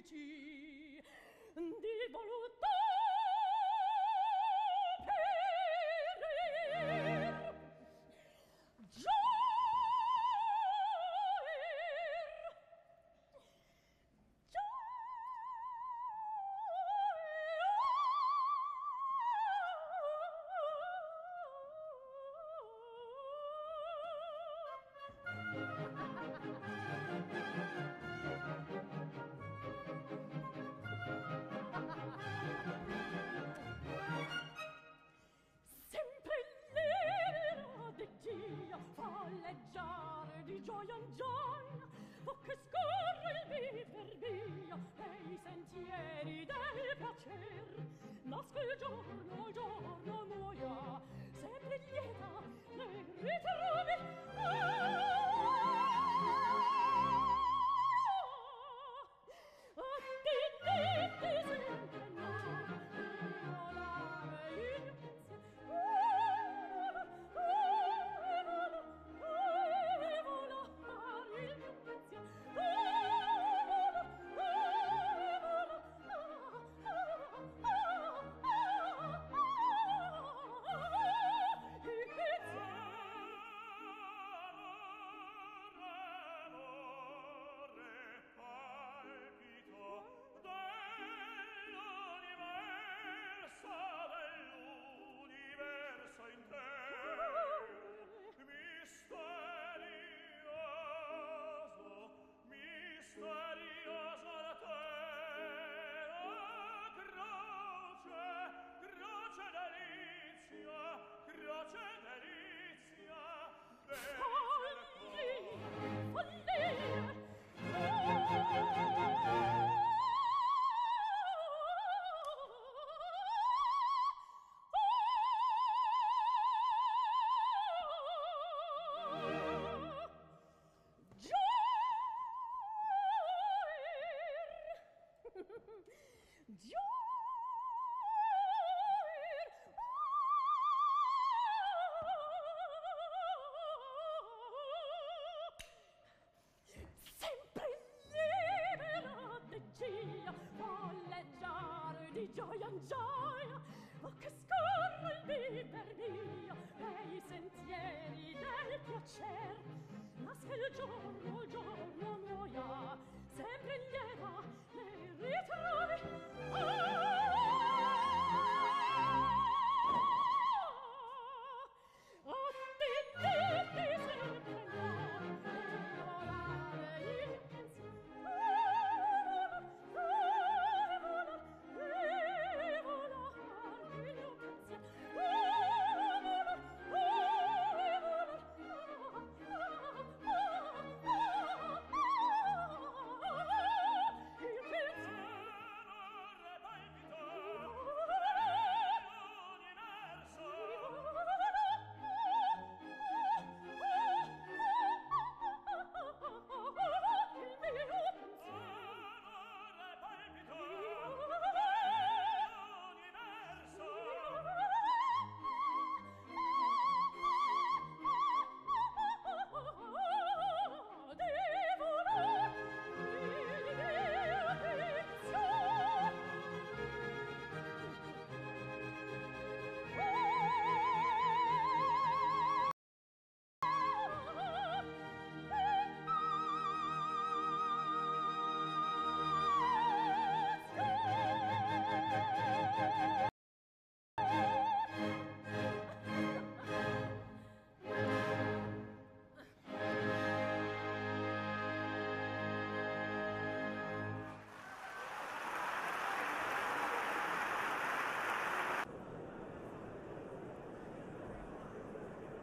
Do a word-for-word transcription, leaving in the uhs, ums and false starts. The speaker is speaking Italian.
dici di voluttà perir gioir sempre libera di Dio, folleggiare di gioia in gioia, o che scorre il viver via e i sentieri del piacer. Nasce il giorno, il giorno muoia, sempre lieta ne ritrovi. Ah, di di di sempre no, volare in vola, vola, volare in vola, folleggiare di gioia in gioia, o che scorre il viver via e i sentieri del piacer. Nasce il giorno, il giorno muoia,